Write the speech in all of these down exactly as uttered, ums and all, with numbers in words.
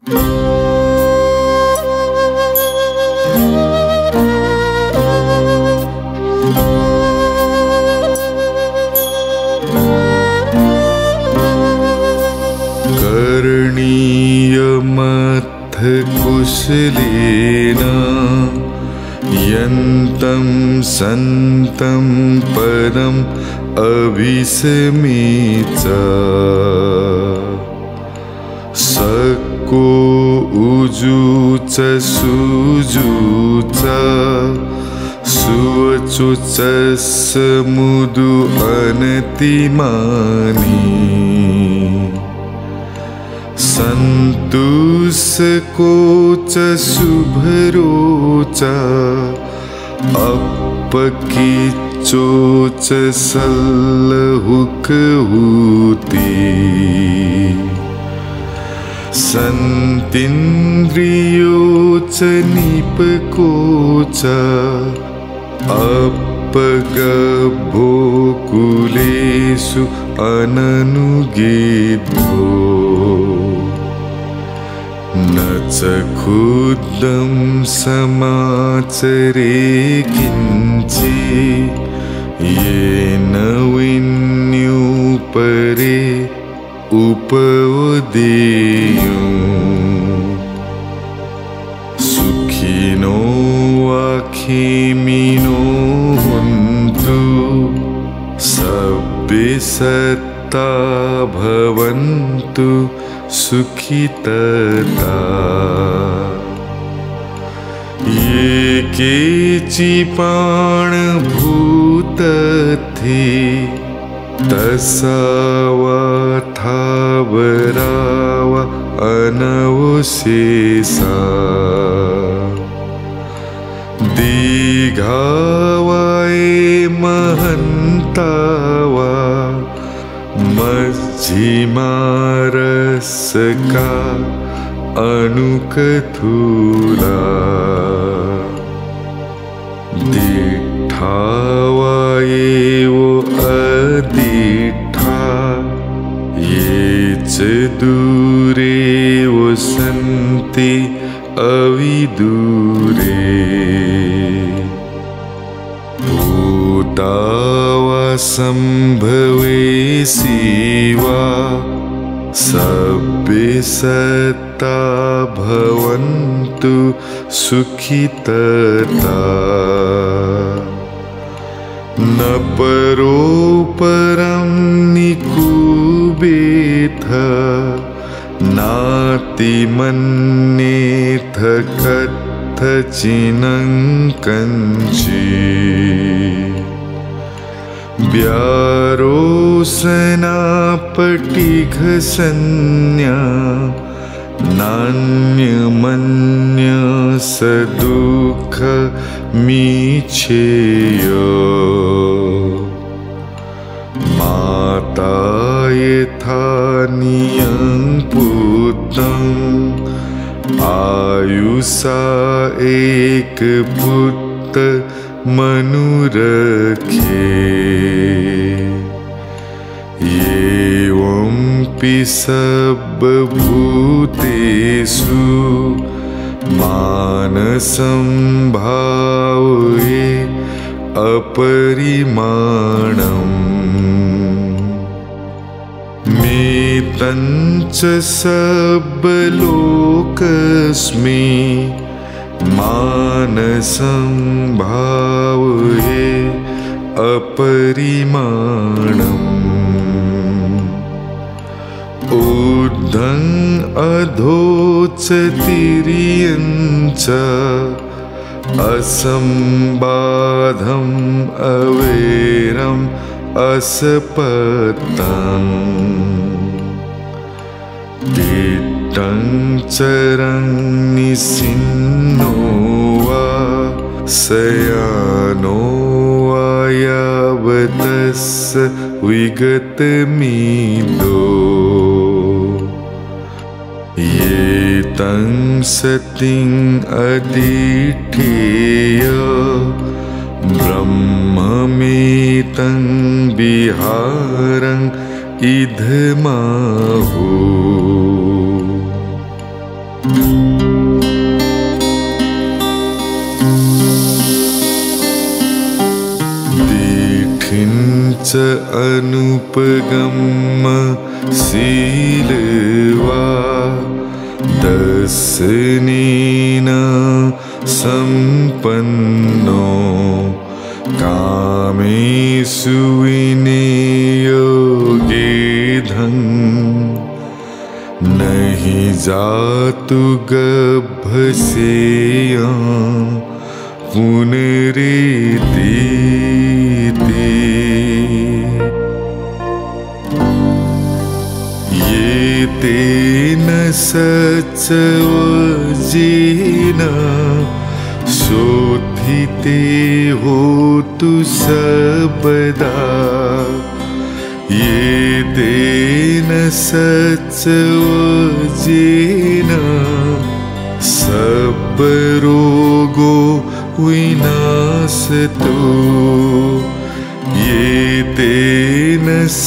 करणीयमथ कुशलेन यन्तं सन्तं पदम् अभिसमेच सको उजुच सुजुच सुवचुच समुदु अनतिमानी संतुसकोच शुभरोच अपकिचोच सल्लहुकहुति संतिन्द्रियोच निपकोच अपगभोकुलेषु अननुगेभ्यो न च क्षुद्रं समाचरे किञ्चि येन विन्युपरे उपवदेयुः सुखिनो वाखिमिनो हन्तु सब्बे सत्ता भवन्तु सुखितता ये केचिपाणभूतथे तसावथावराव अनवशेषा दीघावाय महन्तावा मझिमारसका अणुकथूला दिट्ठावायेव अदिट्ठा ये च दूरेव सन्ति अविदूरे भूतावा सम्भवेसि वा सब्बे सत्ता भवन्तु सुखितता न परो परं निकुबेथ नातिमन्येथ कथचिनं कञ्चित् व्यारोसनापटिघसंज्ञा नान्यमन्य सदुःखमीच्छेय माता यथा नियं पुत्रम् आयुषा एकपुत्र मनुरखे एवंपि सर्वभूतेषु मानसं भावये अपरिमाणम् मेतञ्च सर्वलोकस्मि मानसं भावये अपरिमाणम् ऊर्ध्वं अधोच तिर्यं च असंबाधं अवैरम् असपत्तम् दिट्टं चरं निसिन्नो वा शयानो वा यावतस्य विगतमिदो ये तं सतिं अदिठेय ब्रह्ममेतं विहारं इदमाहु दीठिञ्च अनुपगम शीलवा दशनेन सम्पन्नो कामेषु विनियोगेधं नहि जातु गभसेया पुनरेति ये तेन सचवजेन शोधिते होतु सबदा ये तेन सचवजेन सब रोगो विनाशतो ये तेन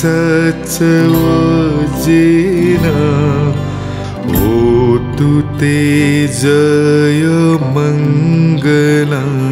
सचवजेन होतु ते जय मंगलम्।